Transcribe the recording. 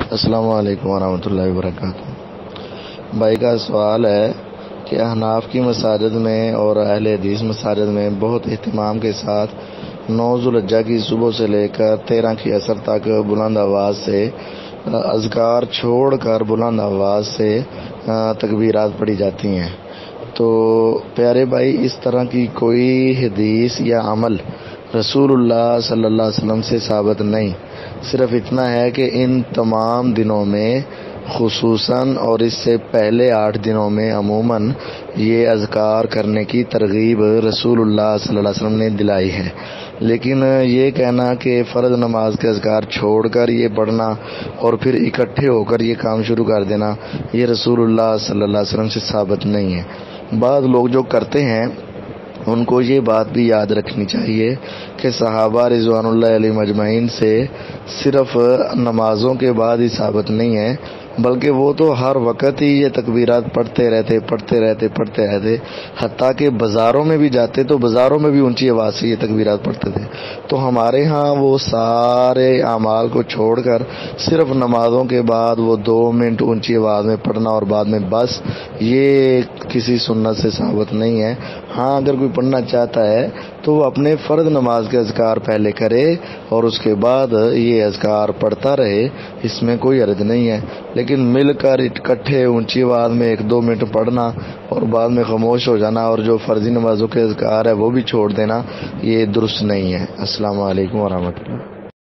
السلام علیکم ورحمۃ اللہ وبرکاتہ۔ بھائی کا سوال ہے کہ احناف کی مساجد میں اور اہل حدیث مساجد میں بہت اہتمام کے ساتھ 9 ذوالحجہ کی صبح سے لے کر 13 کی عصر تک بلند آواز سے اذکار چھوڑ کر بلند آواز سے تکبیرات پڑھی جاتی ہیں، تو پیارے بھائی اس طرح کی کوئی حدیث یا عمل رسول اللہ صلی اللہ علیہ وسلم سے ثابت نہیں۔ صرف اتنا ہے کہ ان تمام دنوں میں خصوصاً اور اس سے پہلے 8 دنوں میں عموماً یہ اذکار کرنے کی ترغیب رسول اللہ صلی اللہ علیہ وسلم نے دلائی ہے، لیکن یہ کہنا کہ فرض نماز کے اذکار چھوڑ کر یہ پڑھنا اور پھر اکٹھے ہو کر یہ کام شروع کر دینا، یہ رسول اللہ صلی اللہ علیہ وسلم سے ثابت نہیں ہے۔ بعض لوگ جو کرتے ہیں ان کو یہ بات بھی یاد رکھنی چاہیے کہ صحابہ رضوان اللہ علیہم اجمعین سے صرف نمازوں کے بعد ہی ثابت نہیں ہے، بلکہ وہ تو ہر وقت ہی یہ تکبیرات پڑھتے رہتے، حتیٰ کہ بازاروں میں بھی جاتے تو بازاروں میں بھی اونچی آواز سے یہ تکبیرات پڑھتے تھے۔ تو ہمارے ہاں وہ سارے اعمال کو چھوڑ کر صرف نمازوں کے بعد وہ 2 منٹ اونچی آواز میں پڑھنا اور بعد میں بس، یہ کسی سنت سے ثابت نہیں ہے۔ ہاں اگر کوئی پڑھنا چاہتا ہے تو وہ اپنے فرض نماز کے اذکار پہلے کرے اور اس کے بعد یہ اذکار پڑھتا رہے، اس میں کوئی حرج نہیں ہے، لیکن مل کر اکٹھے اونچی آواز میں 1-2 منٹ پڑھنا اور بعد میں خاموش ہو جانا اور جو فرضی نمازوں کے اذکار ہے وہ بھی چھوڑ دینا، یہ درست نہیں ہے۔ السلام علیکم ورحمۃ اللہ۔